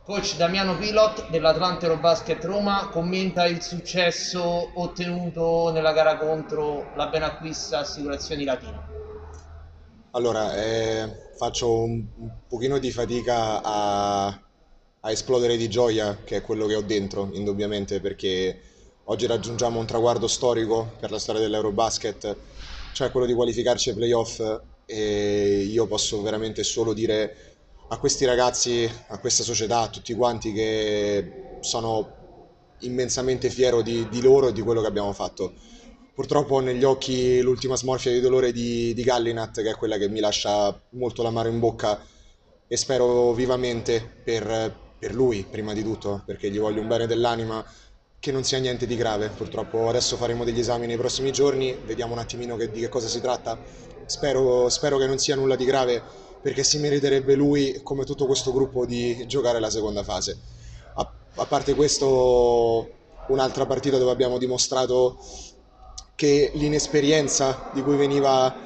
Coach Damiano Pilot dell'Atlante Eurobasket Roma commenta il successo ottenuto nella gara contro la Benacquista Assicurazioni Latina. Allora, faccio un pochino di fatica a esplodere di gioia, che è quello che ho dentro, indubbiamente, perché oggi raggiungiamo un traguardo storico per la storia dell'Eurobasket, cioè quello di qualificarci ai playoff, e io posso veramente solo dire a questi ragazzi, a questa società, a tutti quanti che sono immensamente fiero di loro e di quello che abbiamo fatto. Purtroppo ho negli occhi l'ultima smorfia di dolore di Gallinat, che è quella che mi lascia molto l'amaro in bocca, e spero vivamente per lui, prima di tutto, perché gli voglio un bene dell'anima, che non sia niente di grave. Purtroppo adesso faremo degli esami nei prossimi giorni, vediamo un attimino di che cosa si tratta. Spero che non sia nulla di grave, perché si meriterebbe lui, come tutto questo gruppo, di giocare la seconda fase. A parte questo, un'altra partita dove abbiamo dimostrato che l'inesperienza di cui veniva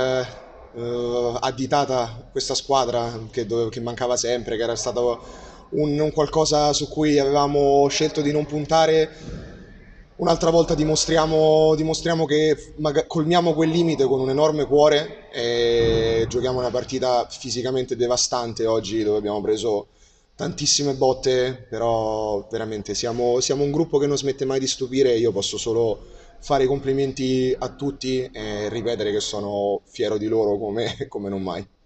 additata questa squadra, che mancava sempre, che era stato un qualcosa su cui avevamo scelto di non puntare. Un'altra volta dimostriamo che colmiamo quel limite con un enorme cuore e giochiamo una partita fisicamente devastante oggi, dove abbiamo preso tantissime botte, però veramente siamo un gruppo che non smette mai di stupire. Io posso solo fare i complimenti a tutti e ripetere che sono fiero di loro come non mai.